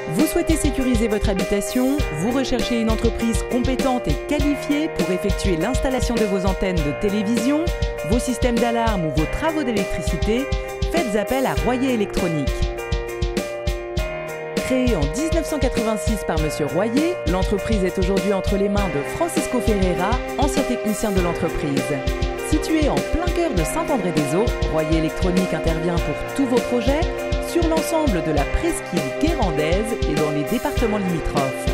Vous souhaitez sécuriser votre habitation? Vous recherchez une entreprise compétente et qualifiée pour effectuer l'installation de vos antennes de télévision, vos systèmes d'alarme ou vos travaux d'électricité? Faites appel à Royer Électronique. Créée en 1986 par Monsieur Royer, l'entreprise est aujourd'hui entre les mains de Francisco Ferreira, ancien technicien de l'entreprise. Située en plein cœur de Saint-André-des-Eaux, Royer Électronique intervient pour tous vos projets sur l'ensemble de la presqu'île guérandaise et dans les départements limitrophes.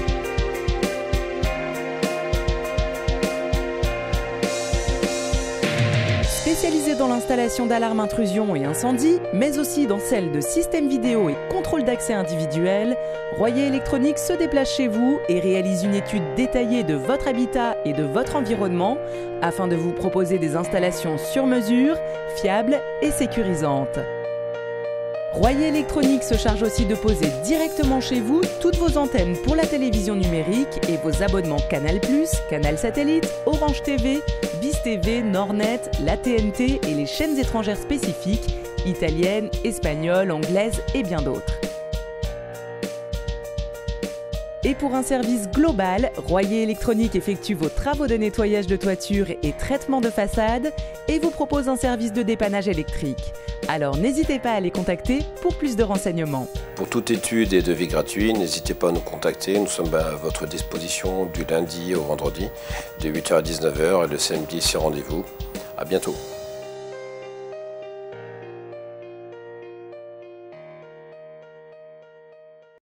Spécialisé dans l'installation d'alarmes intrusion et incendie, mais aussi dans celle de systèmes vidéo et contrôle d'accès individuel, Royer Électronique se déplace chez vous et réalise une étude détaillée de votre habitat et de votre environnement afin de vous proposer des installations sur mesure, fiables et sécurisantes. Royer Électronique se charge aussi de poser directement chez vous toutes vos antennes pour la télévision numérique et vos abonnements Canal+, Canal Satellite, Orange TV, BIS TV, Nornet, la TNT et les chaînes étrangères spécifiques, italiennes, espagnoles, anglaises et bien d'autres. Et pour un service global, Royer Électronique effectue vos travaux de nettoyage de toiture et traitement de façade et vous propose un service de dépannage électrique. Alors n'hésitez pas à les contacter pour plus de renseignements. Pour toute étude et devis gratuit, n'hésitez pas à nous contacter. Nous sommes à votre disposition du lundi au vendredi de 8h à 19h et le samedi c'est rendez-vous. À bientôt.